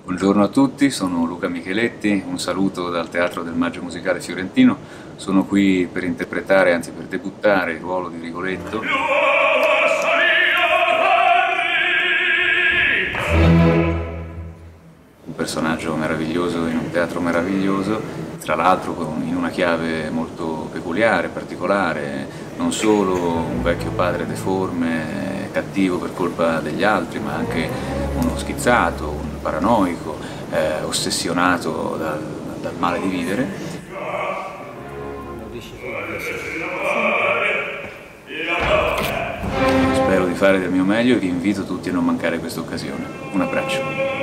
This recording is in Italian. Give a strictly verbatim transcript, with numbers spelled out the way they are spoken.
Buongiorno a tutti, sono Luca Micheletti, un saluto dal Teatro del Maggio Musicale Fiorentino. Sono qui per interpretare, anzi per debuttare, il ruolo di Rigoletto. Un personaggio meraviglioso in un teatro meraviglioso, tra l'altro in una chiave molto peculiare, particolare, non solo un vecchio padre deforme, cattivo per colpa degli altri, ma anche uno schizzato, un paranoico, eh, ossessionato dal, dal male di vivere. Spero di fare del mio meglio e vi invito tutti a non mancare questa occasione. Un abbraccio.